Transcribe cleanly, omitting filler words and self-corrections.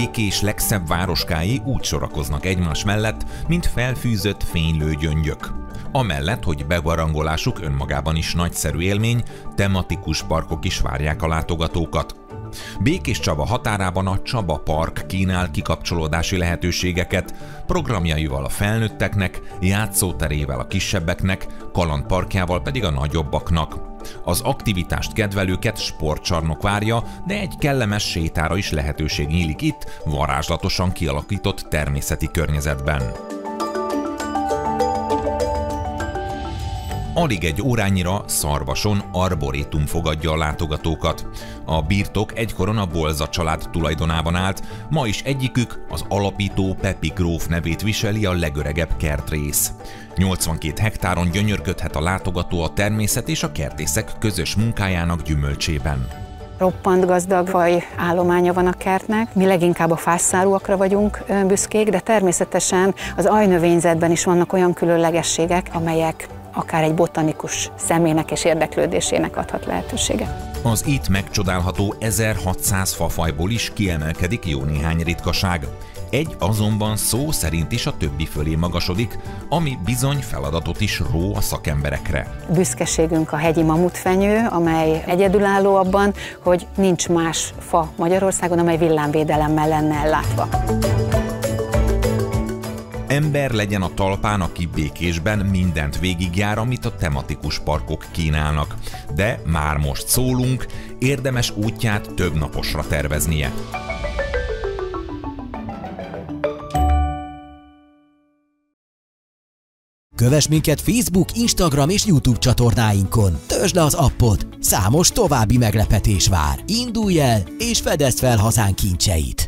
Békés legszebb városkái úgy sorakoznak egymás mellett, mint felfűzött fénylő gyöngyök. Amellett, hogy bebarangolásuk önmagában is nagyszerű élmény, tematikus parkok is várják a látogatókat. Békéscsaba határában a Csaba Park kínál kikapcsolódási lehetőségeket, programjaival a felnőtteknek, játszóterével a kisebbeknek, kalandparkjával pedig a nagyobbaknak. Az aktivitást kedvelőket sportcsarnok várja, de egy kellemes sétára is lehetőség nyílik itt, varázslatosan kialakított természeti környezetben. Alig egy órányira Szarvason arborétum fogadja a látogatókat. A birtok egykoron a Bolza család tulajdonában állt, ma is egyikük, az alapító Pepi gróf nevét viseli a legöregebb kertrész. 82 hektáron gyönyörködhet a látogató a természet és a kertészek közös munkájának gyümölcsében. Roppant gazdag fajállománya van a kertnek, mi leginkább a fászszárúakra vagyunk büszkék, de természetesen az ajnövényzetben is vannak olyan különlegességek, amelyek akár egy botanikus személynek és érdeklődésének adhat lehetőséget. Az itt megcsodálható 1600 fafajból is kiemelkedik jó néhány ritkaság. Egy azonban szó szerint is a többi fölé magasodik, ami bizony feladatot is ró a szakemberekre. Büszkeségünk a hegyi mamutfenyő, amely egyedülálló abban, hogy nincs más fa Magyarországon, amely villámvédelemmel lenne ellátva. Ember legyen a talpán, aki Békésben mindent végigjár, amit a tematikus parkok kínálnak. De már most szólunk, érdemes útját több naposra terveznie. Kövess minket Facebook, Instagram és YouTube csatornáinkon. Töltsd le az appot, számos további meglepetés vár. Indulj el és fedezd fel hazánk kincseit!